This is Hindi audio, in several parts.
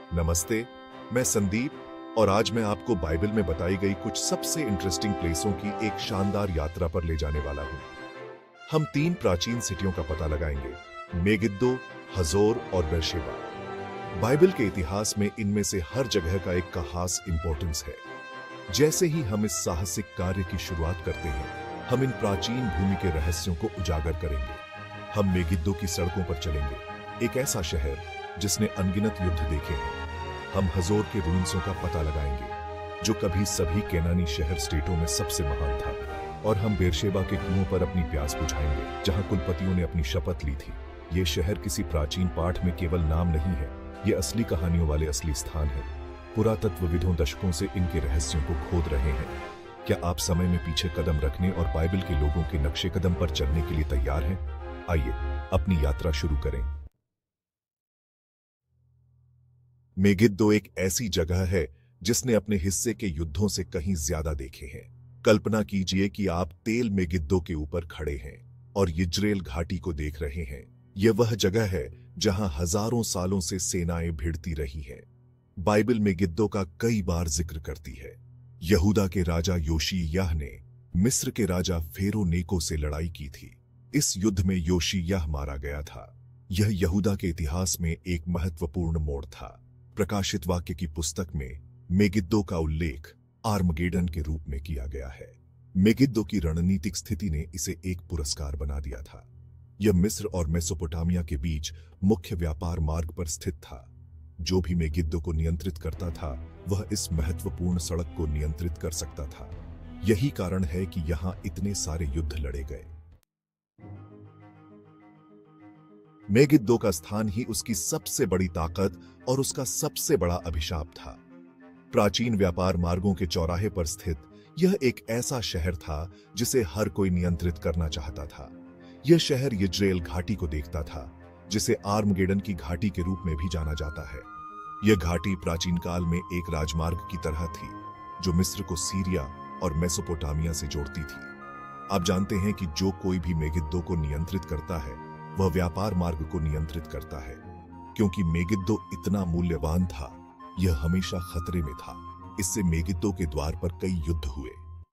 नमस्ते, मैं संदीप और आज मैं आपको बाइबल में बताई गई कुछ सबसे इंटरेस्टिंग प्लेसों की एक शानदार यात्रा पर ले जाने वाला हूं। हम 3 प्राचीन सिटियों का पता लगाएंगे, मेगिद्दो, हजोर और बेरशेबा। बाइबल के इतिहास में इनमें से हर जगह का एक खास इंपॉर्टेंस है। जैसे ही हम इस साहसिक कार्य की शुरुआत करते हैं, हम इन प्राचीन भूमि के रहस्यों को उजागर करेंगे। हम मेगिद्दो की सड़कों पर चलेंगे, एक ऐसा शहर जिसने अनगिनत युद्ध देखे हैं। हम हजोर के रूइंसों का पता लगाएंगे, जो कभी सभी केनानी शहर स्टेटों में सबसे महान था। और हम बेरशेबा के कुओं पर अपनी प्यास बुझाएंगे, जहां कुलपतियों ने अपनी शपथ ली थी। ये शहर किसी प्राचीन पाठ में केवल नाम नहीं है, ये असली कहानियों वाले असली स्थान है। पुरातत्वविदों दशकों से इनके रहस्यों को खोद रहे हैं। क्या आप समय में पीछे कदम रखने और बाइबल के लोगों के नक्शे कदम पर चलने के लिए तैयार हैं? आइए अपनी यात्रा शुरू करें। मेगिद्दो एक ऐसी जगह है जिसने अपने हिस्से के युद्धों से कहीं ज्यादा देखे हैं। कल्पना कीजिए कि आप तेल मेगिद्दो के ऊपर खड़े हैं और यिज्रेल घाटी को देख रहे हैं। यह वह जगह है जहां हजारों सालों से सेनाएं भिड़ती रही हैं। बाइबल मेगिद्दो का कई बार जिक्र करती है। यहूदा के राजा योशिय्याह ने मिस्र के राजा फेरो नेको से लड़ाई की थी। इस युद्ध में योशिय्याह मारा गया था। यह यहूदा के इतिहास में एक महत्वपूर्ण मोड़ था। प्रकाशित वाक्य की पुस्तक में मेगिद्दो का उल्लेख आर्मगेडन के रूप में किया गया है। मेगिद्दो की रणनीतिक स्थिति ने इसे एक पुरस्कार बना दिया था। यह मिस्र और मेसोपोटामिया के बीच मुख्य व्यापार मार्ग पर स्थित था। जो भी मेगिद्दो को नियंत्रित करता था, वह इस महत्वपूर्ण सड़क को नियंत्रित कर सकता था। यही कारण है कि यहां इतने सारे युद्ध लड़े गए। मेगिद्दो का स्थान ही उसकी सबसे बड़ी ताकत और उसका सबसे बड़ा अभिशाप था। प्राचीन व्यापार मार्गों के चौराहे पर स्थित यह एक ऐसा शहर था जिसे हर कोई नियंत्रित करना चाहता था। यह शहर यिज्रेल घाटी को देखता था, जिसे आर्मगेडन की घाटी के रूप में भी जाना जाता है। यह घाटी प्राचीन काल में एक राजमार्ग की तरह थी, जो मिस्र को सीरिया और मेसोपोटामिया से जोड़ती थी। आप जानते हैं कि जो कोई भी मेगिद्दो को नियंत्रित करता है, वह व्यापार मार्ग को नियंत्रित करता है। क्योंकि मेगिद्दो इतना मूल्यवान था, यह हमेशा खतरे में था। इससे मेगिद्दो के द्वार पर कई युद्ध हुए।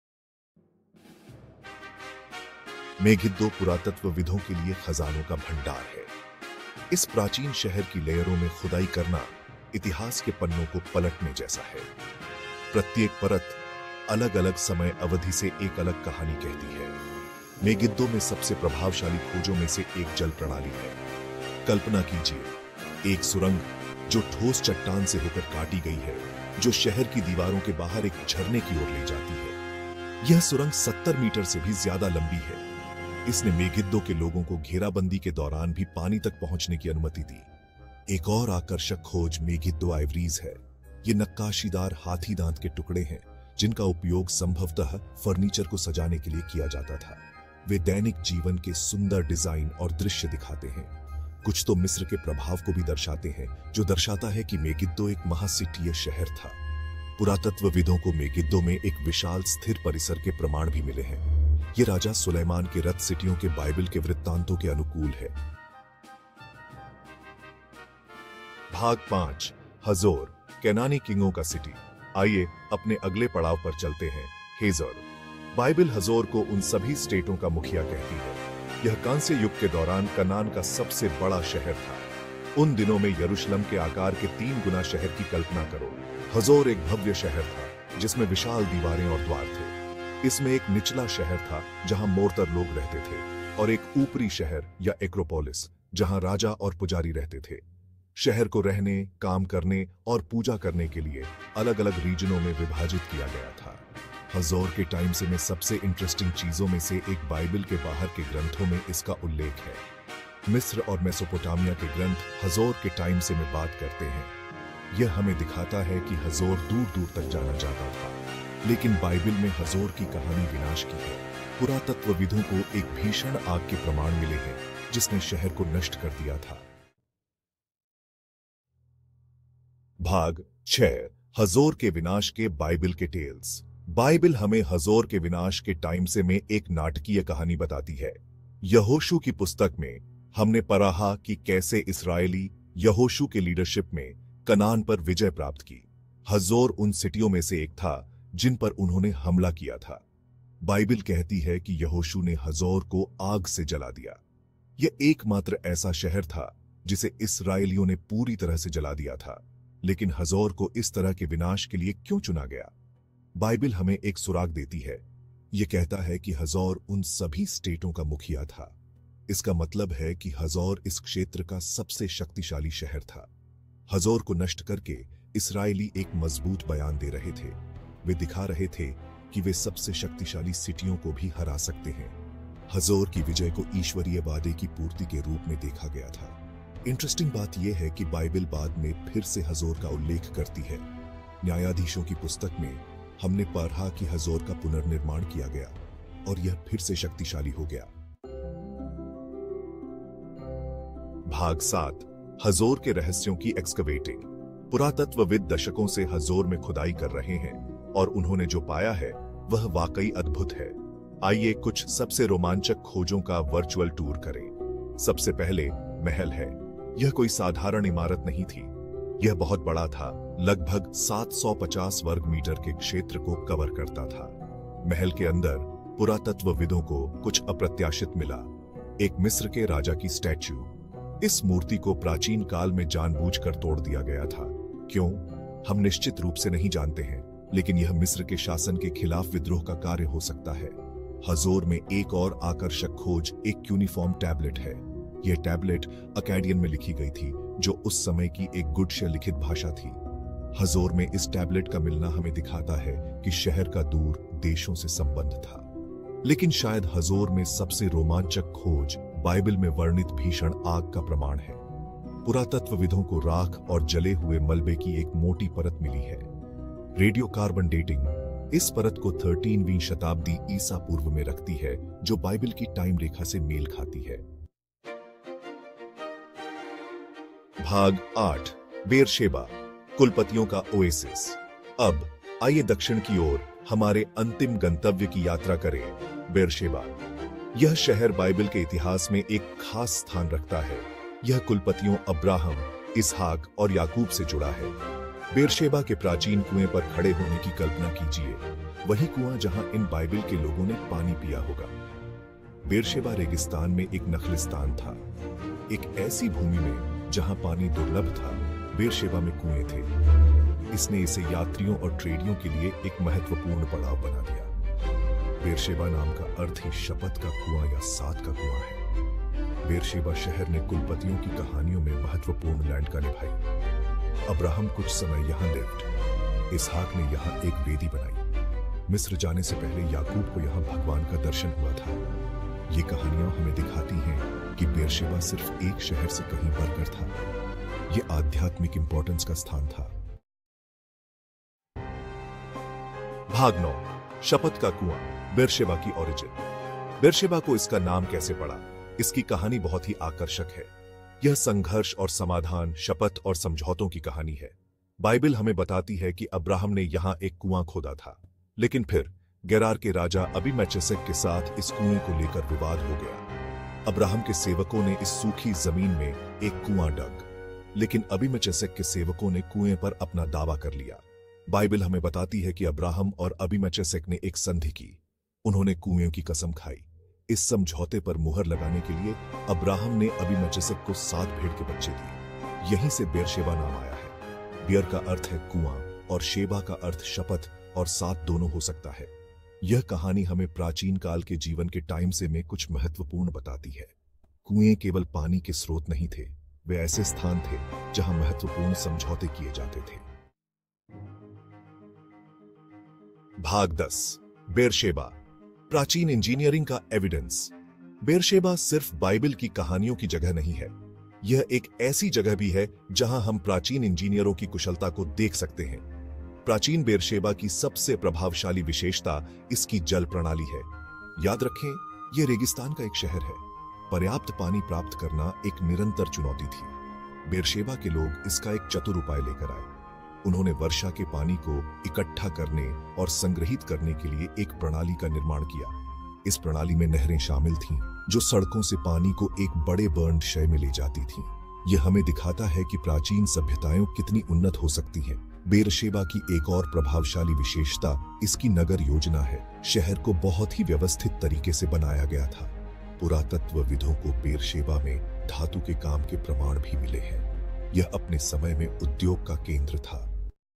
मेगिद्दो पुरातत्वविदों के लिए खजानों का भंडार है। इस प्राचीन शहर की लेयरों में खुदाई करना इतिहास के पन्नों को पलटने जैसा है। प्रत्येक परत अलग अलग समय अवधि से एक अलग कहानी कहती है। मेगिद्दो में सबसे प्रभावशाली खोजों में से एक जल प्रणाली है। कल्पना कीजिए, एक सुरंग जो ठोस चट्टान से होकर काटी गई है, जो शहर की दीवारों के बाहर एक झरने की ओर ले जाती है। यह सुरंग 70 मीटर से भी ज्यादा लंबी है। इसने मेगिद्दो के लोगों को घेराबंदी के दौरान भी पानी तक पहुंचने की अनुमति दी। एक और आकर्षक खोज मेगिद्दो आइवरीज है। ये नक्काशीदार हाथी दांत के टुकड़े हैं, जिनका उपयोग संभवतः फर्नीचर को सजाने के लिए किया जाता था। वे दैनिक जीवन के सुंदर डिजाइन और दृश्य दिखाते हैं। कुछ तो मिस्र के प्रभाव को भी दर्शाते हैं, जो दर्शाता है कि मेगिद्दो एक महासिटीय शहर था। पुरातत्वविदों को मेगिद्दो में एक विशाल स्थिर परिसर के प्रमाण भी मिले हैं। ये राजा सुलेमान के रथ सिटियों के बाइबल के वृत्तांतों के अनुकूल है। भाग 5, हजोर, केनानी किंगों का सिटी। आइए अपने अगले पड़ाव पर चलते हैं, हेजर। बाइबल हजोर को उन सभी स्टेटों का मुखिया कहती है। यह कांस्य युग के दौरान कनान का सबसे बड़ा शहर था। उन दिनों में यरूशलेम के आकार के 3 गुना शहर की कल्पना करो। हजोर एक भव्य शहर था, जिसमें विशाल दीवारें और द्वार थे। इसमें एक निचला शहर था, जहां मोरतर लोग रहते थे, और एक ऊपरी शहर या एक्रोपोलिस, जहां राजा और पुजारी रहते थे। शहर को रहने, काम करने और पूजा करने के लिए अलग अलग रीजनों में विभाजित किया गया था। हजोर के टाइम से में सबसे इंटरेस्टिंग चीजों में से एक बाइबल के बाहर के ग्रंथों में इसका उल्लेख है। मिस्र और मेसोपोटामिया के ग्रंथ हजोर के टाइम से में बात करते हैं। यह हमें दिखाता है कि हजोर दूर दूर तक जाना जाता था। लेकिन बाइबल में हजोर की कहानी विनाश की है। पुरातत्वविदों को एक भीषण आग के प्रमाण मिले हैं, जिसने शहर को नष्ट कर दिया था। भाग 6, हजोर के विनाश के बाइबल के टेल्स। बाइबल हमें हजोर के विनाश के टाइम से में एक नाटकीय कहानी बताती है। यहोशू की पुस्तक में हमने पढ़ा कि कैसे इस्राएली यहोशू के लीडरशिप में कनान पर विजय प्राप्त की। हजोर उन सिटियों में से एक था जिन पर उन्होंने हमला किया था। बाइबिल कहती है कि यहोशू ने हजोर को आग से जला दिया। यह एकमात्र ऐसा शहर था जिसे इस्राएलियों ने पूरी तरह से जला दिया था। लेकिन हजोर को इस तरह के विनाश के लिए क्यों चुना गया? बाइबिल हमें एक सुराग देती है। यह कहता है कि हजोर उन सभी स्टेटों का मुखिया था। इसका मतलब है कि हजोर इस क्षेत्र का सबसे शक्तिशाली शहर था। हजोर को नष्ट करके इस्राएली एक मजबूत बयान दे रहे थे। वे दिखा रहे थे कि वे सबसे शक्तिशाली सिटियों को भी हरा सकते हैं। हजोर की विजय को ईश्वरीय वादे की पूर्ति के रूप में देखा गया था। इंटरेस्टिंग बात यह है कि बाइबिल बाद में फिर से हजोर का उल्लेख करती है। न्यायाधीशों की पुस्तक में हमने पढ़ा कि हजोर का पुनर्निर्माण किया गया और यह फिर से शक्तिशाली हो गया। भाग 7, हजोर के रहस्यों की एक्सकवेटिंग। पुरातत्वविद दशकों से हजोर में खुदाई कर रहे हैं और उन्होंने जो पाया है वह वाकई अद्भुत है। आइए कुछ सबसे रोमांचक खोजों का वर्चुअल टूर करें। सबसे पहले महल है। यह कोई साधारण इमारत नहीं थी। यह बहुत बड़ा था, लगभग 750 वर्ग मीटर के क्षेत्र को कवर करता था। महल के अंदर पुरातत्वविदों को कुछ अप्रत्याशित मिला। एक मिस्र के राजा की स्टैच्यू। इस मूर्ति को प्राचीन काल में जानबूझकर तोड़ दिया गया था। क्यों, हम निश्चित रूप से नहीं जानते हैं, लेकिन यह मिस्र के शासन के खिलाफ विद्रोह का कार्य हो सकता है। हजोर में एक और आकर्षक खोज एक यूनिफॉर्म टैबलेट है। यह टैबलेट अकाडियन में लिखी गई थी, जो उस समय की एक गुड्स लिखित भाषा थी। हजोर में इस टैबलेट का मिलना हमें दिखाता है कि शहर का दूर देशों से संबंध था। लेकिन शायद हजोर में सबसे रोमांचक खोज बाइबल में वर्णित भीषण आग का प्रमाण है। पुरातत्वविदों को राख और जले हुए मलबे की एक मोटी परत मिली है। रेडियो कार्बन डेटिंग इस परत को 13वीं शताब्दी ईसा पूर्व में रखती है, जो बाइबल की टाइम रेखा से मेल खाती है। भाग 8, बेरशेबा, कुलपतियों का ओएसिस। अब आइए दक्षिण की ओर हमारे अंतिम गंतव्य की यात्रा करें, बेरशेबा। यह शहर बाइबल के इतिहास में एक खास स्थान रखता है। यह कुलपतियों अब्राहम, इसहाक और याकूब से जुड़ा है। बेरशेबा के प्राचीन कुएं पर खड़े होने की कल्पना कीजिए, वही कुआं जहां इन बाइबल के लोगों ने पानी पिया होगा। बेरशेबा रेगिस्तान में एक नखलिस्तान था, एक ऐसी भूमि में जहां पानी दुर्लभ था। बेरशेबा में कुएं थे। इसने इसे यात्रियों और ट्रेडियों के लिए एक महत्वपूर्ण पड़ाव बना दिया। बेरशेबा नाम का अर्थ ही शपथ का कुआं या साथ का कुआं है। बेरशेबा शहर ने कुलपतियों की कहानियों में महत्वपूर्ण भूमिका निभाई। अब्राहम कुछ समय यहां लिव्ड। इसहाक ने यहां एक वेदी बनाई। मिस्र जाने से पहले याकूब को यहां भगवान का दर्शन हुआ था। ये कहानियां हमें दिखाती हैं कि बेरशेबा सिर्फ एक शहर से कहीं बढ़कर था। यह आध्यात्मिक इंपॉर्टेंस का स्थान था। भाग 9, शपथ का कुआं, बेरशेबा की ओरिजिन। बेरशेबा को इसका नाम कैसे पड़ा? इसकी कहानी बहुत ही आकर्षक है। यह संघर्ष और समाधान, शपथ और समझौतों की कहानी है। बाइबल हमें बताती है कि अब्राहम ने यहां एक कुआं खोदा था, लेकिन फिर गेरार के राजा अबीमेलेक के साथ इस कुएं को लेकर विवाद हो गया। अब्राहम के सेवकों ने इस सूखी जमीन में एक कुआं डग, लेकिन अबीमेलेक के सेवकों ने कुएं पर अपना दावा कर लिया। बाइबल हमें बताती है कि अब्राहम और अबीमेलेक ने एक संधि की। उन्होंने कुएं की कसम खाई। इस समझौते पर मुहर लगाने के लिए अब्राहम ने अबीमेलेक को 7 भेड़ के बच्चे दिए। यहीं से बेरशेबा नाम आया है। बेर का अर्थ है कुआं और शेबा का अर्थ शपथ और 7 दोनों हो सकता है। यह कहानी हमें प्राचीन काल के जीवन के टाइम से में कुछ महत्वपूर्ण बताती है। कुएं केवल पानी के स्रोत नहीं थे, वे ऐसे स्थान थे जहां महत्वपूर्ण समझौते किए जाते थे। भाग 10, बेरशेबा, प्राचीन इंजीनियरिंग का एविडेंस। बेरशेबा सिर्फ बाइबल की कहानियों की जगह नहीं है, यह एक ऐसी जगह भी है जहां हम प्राचीन इंजीनियरों की कुशलता को देख सकते हैं। प्राचीन बेरशेबा की सबसे प्रभावशाली विशेषता इसकी जल प्रणाली है। याद रखें, यह रेगिस्तान का एक शहर है। पर्याप्त पानी प्राप्त करना एक निरंतर चुनौती थी। बेरशेबा के लोग इसका एक चतुर उपाय लेकर आए। उन्होंने वर्षा के पानी को इकट्ठा करने और संग्रहित करने के लिए एक प्रणाली का निर्माण किया। इस प्रणाली में नहरें शामिल थीं, जो सड़कों से पानी को एक बड़े बर्न क्षय में ले जाती थीं। यह हमें दिखाता है कि प्राचीन सभ्यताएं कितनी उन्नत हो सकती हैं। बेरशेबा की एक और प्रभावशाली विशेषता इसकी नगर योजना है। शहर को बहुत ही व्यवस्थित तरीके से बनाया गया था। पुरातत्वविदों को बेरशेबा में धातु के काम के प्रमाण भी मिले हैं। यह अपने समय में उद्योग का केंद्र था।